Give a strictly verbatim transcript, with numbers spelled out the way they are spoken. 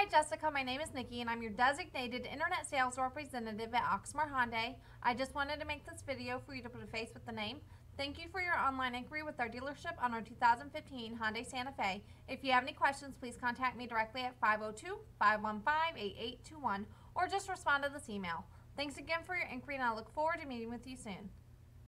Hi Jessica, my name is Nikki and I'm your designated internet sales representative at Oxmoor Hyundai. I just wanted to make this video for you to put a face with the name. Thank you for your online inquiry with our dealership on our two thousand fifteen Hyundai Santa Fe. If you have any questions, please contact me directly at five oh two, five one five, eight eight two one or just respond to this email. Thanks again for your inquiry and I look forward to meeting with you soon.